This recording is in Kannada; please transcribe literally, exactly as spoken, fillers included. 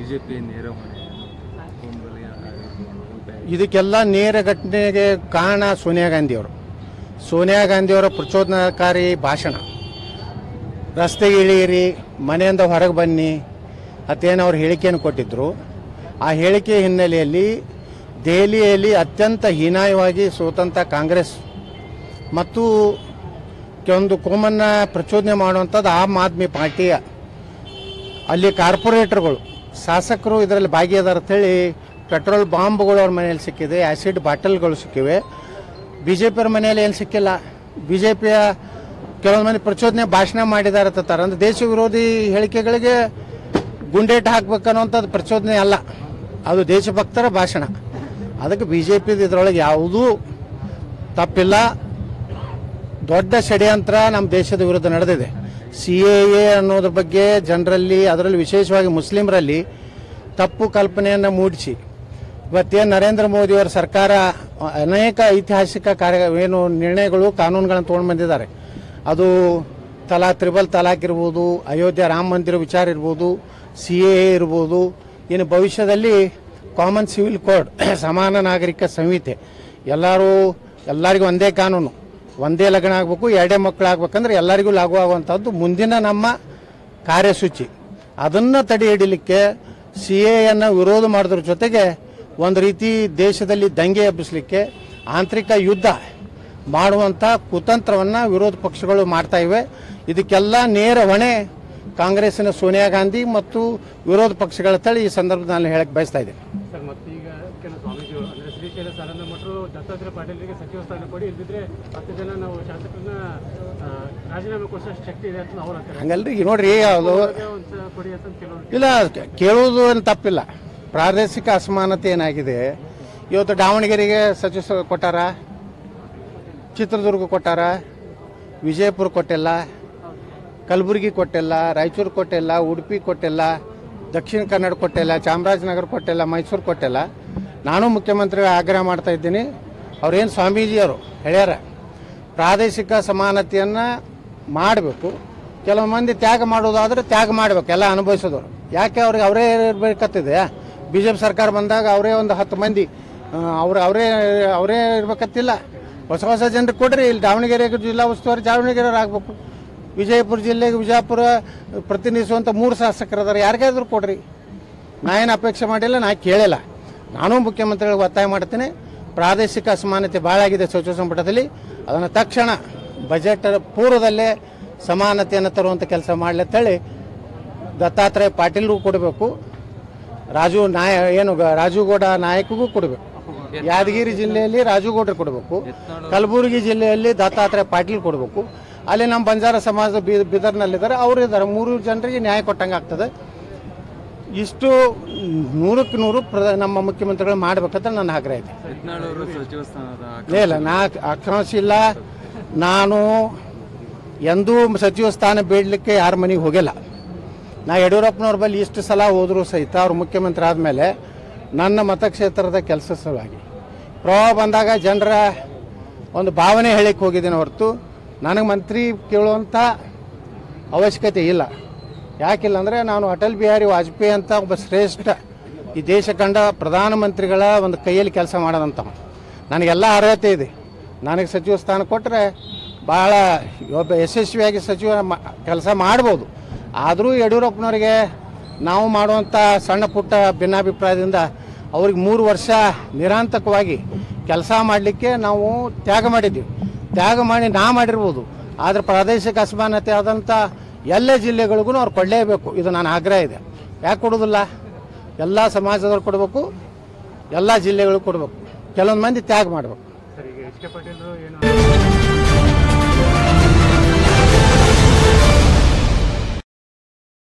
ಬಿಜೆಪಿ ನೇರ ಇದಕ್ಕೆಲ್ಲ ನೇರ ಘಟನೆಗೆ ಕಾರಣ ಸೋನಿಯಾ ಗಾಂಧಿಯವರು. ಸೋನಿಯಾ ಗಾಂಧಿಯವರ ಪ್ರಚೋದನಕಾರಿ ಭಾಷಣ, ರಸ್ತೆಗೆ ಇಳಿಯಿರಿ, ಮನೆಯಿಂದ ಹೊರಗೆ ಬನ್ನಿ ಅತ್ತೇನು ಅವ್ರು ಹೇಳಿಕೆಯನ್ನು ಕೊಟ್ಟಿದ್ದರು. ಆ ಹೇಳಿಕೆ ಹಿನ್ನೆಲೆಯಲ್ಲಿ ದೆಹಲಿಯಲ್ಲಿ ಅತ್ಯಂತ ಹೀನಾಯವಾಗಿ ಸೋತಂಥ ಕಾಂಗ್ರೆಸ್ ಮತ್ತು ಕೆಲವೊಂದು ಕೋಮನ್ನ ಪ್ರಚೋದನೆ ಮಾಡುವಂಥದ್ದು ಆಮ್ ಆದ್ಮಿ ಪಾರ್ಟಿಯ ಅಲ್ಲಿ ಕಾರ್ಪೊರೇಟರ್ಗಳು, ಶಾಸಕರು ಇದರಲ್ಲಿ ಭಾಗಿಯಾದಾರ ಅಂತೇಳಿ ಪೆಟ್ರೋಲ್ ಬಾಂಬ್ಗಳು ಅವ್ರ ಮನೆಯಲ್ಲಿ ಸಿಕ್ಕಿದೆ, ಆ್ಯಸಿಡ್ ಬಾಟಲ್ಗಳು ಸಿಕ್ಕಿವೆ. ಬಿ ಜೆ ಪಿಯವ್ರ ಮನೆಯಲ್ಲಿ ಏನು ಸಿಕ್ಕಿಲ್ಲ. ಬಿ ಜೆ ಪಿಯ ಕೆಲವೊಂದು ಮಂದಿ ಪ್ರಚೋದನೆ ಭಾಷಣ ಮಾಡಿದ್ದಾರೆ ಅಂತಾರೆ. ಅಂದರೆ ದೇಶ ವಿರೋಧಿ ಹೇಳಿಕೆಗಳಿಗೆ ಗುಂಡೇಟು ಹಾಕ್ಬೇಕನ್ನುವಂಥದ್ದು ಪ್ರಚೋದನೆ ಅಲ್ಲ, ಅದು ದೇಶಭಕ್ತರ ಭಾಷಣ. ಅದಕ್ಕೆ ಬಿ ಜೆ ಪಿದು ಇದರೊಳಗೆ ಯಾವುದೂ ತಪ್ಪಿಲ್ಲ. ದೊಡ್ಡ ಷಡ್ಯಂತ್ರ ನಮ್ಮ ದೇಶದ ವಿರುದ್ಧ ನಡೆದಿದೆ. ಸಿ ಎ ಎ ಅನ್ನೋದ್ರ ಬಗ್ಗೆ ಜನರಲ್ಲಿ, ಅದರಲ್ಲಿ ವಿಶೇಷವಾಗಿ ಮುಸ್ಲಿಮರಲ್ಲಿ ತಪ್ಪು ಕಲ್ಪನೆಯನ್ನು ಮೂಡಿಸಿ ಇವತ್ತೇನು ನರೇಂದ್ರ ಮೋದಿಯವರ ಸರ್ಕಾರ ಅನೇಕ ಐತಿಹಾಸಿಕ ಕಾರ್ಯ ಏನು ನಿರ್ಣಯಗಳು ಕಾನೂನುಗಳನ್ನು ತೊಗೊಂಡು ಬಂದಿದ್ದಾರೆ. ಅದು ತಲಾ ತ್ರಿಬಲ್ ತಲಾಕ್ ಇರ್ಬೋದು, ಅಯೋಧ್ಯೆ ರಾಮ ಮಂದಿರ ವಿಚಾರ ಇರ್ಬೋದು, ಸಿ ಎ ಎ ಇರ್ಬೋದು, ಇನ್ನು ಭವಿಷ್ಯದಲ್ಲಿ ಕಾಮನ್ ಸಿವಿಲ್ ಕೋಡ್, ಸಮಾನ ನಾಗರಿಕ ಸಂಹಿತೆ, ಎಲ್ಲರೂ ಎಲ್ಲರಿಗೂ ಒಂದೇ ಕಾನೂನು, ಒಂದೇ ಲಗ್ನ ಆಗಬೇಕು, ಎರಡೇ ಮಕ್ಕಳು ಆಗ್ಬೇಕಂದ್ರೆ ಎಲ್ಲರಿಗೂ ಲಾಗು ಆಗುವಂಥದ್ದು ಮುಂದಿನ ನಮ್ಮ ಕಾರ್ಯಸೂಚಿ. ಅದನ್ನು ತಡೆ ಹಿಡಿಲಿಕ್ಕೆ ಸಿ ಎ ಎನ್ನು ವಿರೋಧ ಮಾಡೋದ್ರ ಜೊತೆಗೆ ಒಂದು ರೀತಿ ದೇಶದಲ್ಲಿ ದಂಗೆ ಎಬ್ಬಿಸಲಿಕ್ಕೆ ಆಂತರಿಕ ಯುದ್ಧ ಮಾಡುವಂಥ ಕುತಂತ್ರವನ್ನು ವಿರೋಧ ಪಕ್ಷಗಳು ಮಾಡ್ತಾ ಇವೆ. ಇದಕ್ಕೆಲ್ಲ ನೇರ ಹೊಣೆ ಕಾಂಗ್ರೆಸ್ಸಿನ ಸೋನಿಯಾ ಗಾಂಧಿ ಮತ್ತು ವಿರೋಧ ಪಕ್ಷಗಳ ತಳಿ ಈ ಸಂದರ್ಭದಲ್ಲಿ ಹೇಳಕ್ಕೆ ಬಯಸ್ತಾ ಇದ್ದೇನೆ. ಸರ್, ಮತ್ತೀಗ ಕೆಲವು ಸ್ವಾಮೀಜಿಗಳು ಅಂದರೆ ಶ್ರೀಶೈಲ ಸಾಲನ ಮಠರು ದತ್ತಾತ್ರೇಯ ಪಾಟೀಲ್ರಿಗೆ ಸಚಿವ ಸ್ಥಾನ ಕೊಡಿ, ಇಲ್ಲದಿದ್ರೆ ಹತ್ತು ಜನ ನಾವು ಶಾಸಕರನ್ನ ರಾಜೀನಾಮೆ ಕೊಡಿಸೋ ಶಕ್ತಿ ಇದೆ ಅಂತ ಅವ್ರು ಅಂತಾರೆ. ಹಂಗಲ್ರಿ, ನೋಡ್ರಿ ಅದು ಕೊಡಿ ಅಂತ ಕೆಲವರು ಇಲ್ಲ, ಕೇಳುವುದು ಏನು ತಪ್ಪಿಲ್ಲ. ಪ್ರಾದೇಶಿಕ ಅಸಮಾನತೆ ಏನಾಗಿದೆ, ಇವತ್ತು ದಾವಣಗೆರೆಗೆ ಸಚಿವ ಕೊಟ್ಟಾರ, ಚಿತ್ರದುರ್ಗ ಕೊಟ್ಟಾರ, ವಿಜಯಪುರ ಕೊಟ್ಟಿಲ್ಲ, ಕಲಬುರಗಿ ಕೊಟ್ಟಿಲ್ಲ, ರಾಯಚೂರು ಕೊಟ್ಟಿಲ್ಲ, ಉಡುಪಿ ಕೊಟ್ಟಿಲ್ಲ, ದಕ್ಷಿಣ ಕನ್ನಡ ಕೊಟ್ಟಿಲ್ಲ, ಚಾಮರಾಜನಗರ ಕೊಟ್ಟಿಲ್ಲ, ಮೈಸೂರು ಕೊಟ್ಟಿಲ್ಲ. ನಾನು ಮುಖ್ಯಮಂತ್ರಿ ಆಗ್ರಹ ಮಾಡ್ತಾ ಇದ್ದೀನಿ. ಅವ್ರೇನು ಸ್ವಾಮೀಜಿಯವರು ಹೇಳ್ಯಾರ, ಪ್ರಾದೇಶಿಕ ಸಮಾನತೆಯನ್ನು ಮಾಡಬೇಕು. ಕೆಲವು ಮಂದಿ ತ್ಯಾಗ ಮಾಡೋದಾದ್ರೆ ತ್ಯಾಗ ಮಾಡಬೇಕು, ಎಲ್ಲ ಅನುಭವಿಸೋದವ್ರು. ಯಾಕೆ ಅವ್ರಿಗೆ ಅವರೇ ಇರಬೇಕತ್ತಿದೆ? ಬಿ ಜೆ ಪಿ ಸರ್ಕಾರ ಬಂದಾಗ ಅವರೇ ಒಂದು ಹತ್ತು ಮಂದಿ ಅವ್ರು ಅವರೇ ಅವರೇ ಇರ್ಬೇಕತ್ತಿಲ್ಲ. ಹೊಸ ಹೊಸ ಜನರಿಗೆ ಕೊಡ್ರಿ. ಇಲ್ಲಿ ದಾವಣಗೆರೆಗೆ ಜಿಲ್ಲಾ ಉಸ್ತುವಾರಿ ದಾವಣಗೆರೆ ಆಗಬೇಕು, ವಿಜಯಪುರ ಜಿಲ್ಲೆಗೆ ವಿಜಯಪುರ ಪ್ರತಿನಿಧಿಸುವಂಥ ಮೂರು ಶಾಸಕರು ಅದಾರೆ, ಯಾರಿಗಾದ್ರೂ ಕೊಡ್ರಿ. ನಾ ಏನು ಅಪೇಕ್ಷೆ ಮಾಡಿಲ್ಲ, ನಾ ಕೇಳಿಲ್ಲ. ನಾನು ಮುಖ್ಯಮಂತ್ರಿಗಳಿಗೆ ಒತ್ತಾಯ ಮಾಡ್ತೀನಿ. ಪ್ರಾದೇಶಿಕ ಅಸಮಾನತೆ ಭಾಳ ಆಗಿದೆ ಸಚಿವ ಸಂಪುಟದಲ್ಲಿ, ಅದನ್ನು ತಕ್ಷಣ ಬಜೆಟ್ ಪೂರ್ವದಲ್ಲೇ ಸಮಾನತೆಯನ್ನು ತರುವಂಥ ಕೆಲಸ ಮಾಡಲತ್ತೇಳಿ ದತ್ತಾತ್ರೇಯ ಪಾಟೀಲ್ಗೂ ಕೊಡಬೇಕು, ರಾಜು ನಾಯ ಏನು ರಾಜುಗೌಡ ನಾಯಕಗೂ ಕೊಡಬೇಕು. ಯಾದಗಿರಿ ಜಿಲ್ಲೆಯಲ್ಲಿ ರಾಜುಗೌಡ್ರಿಗೆ ಕೊಡಬೇಕು, ಕಲಬುರಗಿ ಜಿಲ್ಲೆಯಲ್ಲಿ ದತ್ತಾತ್ರೇಯ ಪಾಟೀಲ್ ಕೊಡಬೇಕು. ಅಲ್ಲಿ ನಮ್ಮ ಬಂಜಾರ ಸಮಾಜ ಬೀದರ್ನಲ್ಲಿದ್ದಾರೆ, ಅವರು ಇದ್ದಾರೆ. ಮೂರು ಜನರಿಗೆ ನ್ಯಾಯ ಕೊಟ್ಟಂಗೆ ಆಗ್ತದೆ. ಇಷ್ಟು ನೂರಕ್ಕೆ ನೂರು ನಮ್ಮ ಮುಖ್ಯಮಂತ್ರಿಗಳು ಮಾಡಬೇಕಂತ ನನ್ನ ಆಗ್ರಹ ಇದೆ. ಇಲ್ಲ, ನಾ ಆಕಾಂಕ್ಷ ಇಲ್ಲ. ನಾನು ಎಂದೂ ಸಚಿವ ಸ್ಥಾನ ಬೇಡಲಿಕ್ಕೆ ಯಾರ ಮನೆಗೆ ಹೋಗಿಲ್ಲ. ನಾ ಯಡಿಯೂರಪ್ಪನವ್ರ ಬಳಿ ಇಷ್ಟು ಸಲ ಹೋದರೂ ಸಹಿತ ಅವ್ರು ಮುಖ್ಯಮಂತ್ರಿ ಆದಮೇಲೆ ನನ್ನ ಮತಕ್ಷೇತ್ರದ ಕೆಲಸ ಸಲುವಾಗಿ ಪ್ರವಾಹ ಬಂದಾಗ ಜನರ ಒಂದು ಭಾವನೆ ಹೇಳಿಕ್ಕೆ ಹೋಗಿದ್ದೀನಿ ಹೊರತು ನನಗೆ ಮಂತ್ರಿ ಕೇಳುವಂಥ ಅವಶ್ಯಕತೆ ಇಲ್ಲ. ಯಾಕಿಲ್ಲ ಅಂದರೆ ನಾನು ಅಟಲ್ ಬಿಹಾರಿ ವಾಜಪೇಯಿ ಅಂತ ಒಬ್ಬ ಶ್ರೇಷ್ಠ ಈ ದೇಶ ಕಂಡ ಪ್ರಧಾನಮಂತ್ರಿಗಳ ಒಂದು ಕೈಯಲ್ಲಿ ಕೆಲಸ ಮಾಡೋದಂತ ನನಗೆಲ್ಲ ಅರ್ಹತೆ ಇದೆ. ನನಗೆ ಸಚಿವ ಸ್ಥಾನ ಕೊಟ್ಟರೆ ಭಾಳ ಒಬ್ಬ ಯಶಸ್ವಿಯಾಗಿ ಸಚಿವ ಕೆಲಸ ಮಾಡ್ಬೋದು. ಆದರೂ ಯಡಿಯೂರಪ್ಪನವರಿಗೆ ನಾವು ಮಾಡುವಂಥ ಸಣ್ಣ ಪುಟ್ಟ ಭಿನ್ನಾಭಿಪ್ರಾಯದಿಂದ ಅವ್ರಿಗೆ ಮೂರು ವರ್ಷ ನಿರಾಂತಕವಾಗಿ ಕೆಲಸ ಮಾಡಲಿಕ್ಕೆ ನಾವು ತ್ಯಾಗ ಮಾಡಿದ್ದೀವಿ. ತ್ಯಾಗ ಮಾಡಿ ನಾ ಮಾಡಿರ್ಬೋದು, ಆದರೆ ಪ್ರಾದೇಶಿಕ ಅಸಮಾನತೆ ಆದಂಥ ಎಲ್ಲ ಜಿಲ್ಲೆಗಳಿಗೂ ಅವ್ರು ಕೊಡಲೇಬೇಕು. ಇದು ನನ್ನ ಆಗ್ರಹ ಇದೆ. ಯಾಕೆ ಕೊಡೋದಿಲ್ಲ? ಎಲ್ಲ ಸಮಾಜದವ್ರು ಕೊಡಬೇಕು, ಎಲ್ಲ ಜಿಲ್ಲೆಗಳು ಕೊಡಬೇಕು. ಕೆಲವೊಂದು ಮಂದಿ ತ್ಯಾಗ ಮಾಡಬೇಕು. ಸರ್, ಈಗ ಎಚ್ ಕೆ ಪಾಟೀಲ್ ಏನು